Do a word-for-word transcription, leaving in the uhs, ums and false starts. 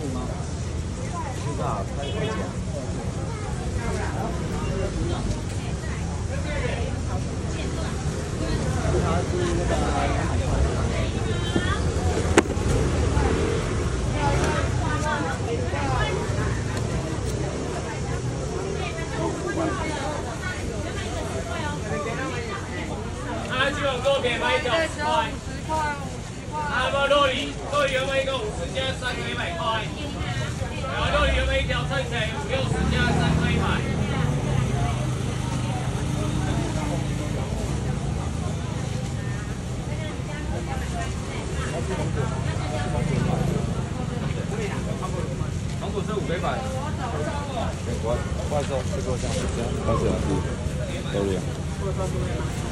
知道，他也会讲。他是那个。 啊，这种肉给卖一条十块，啊，不肉里，肉里原本一个五十加三个一百块，然后肉里原本一条称起来五六十加三个一百。糖果是五百块。 我我说这个像这样，但是还是都一样。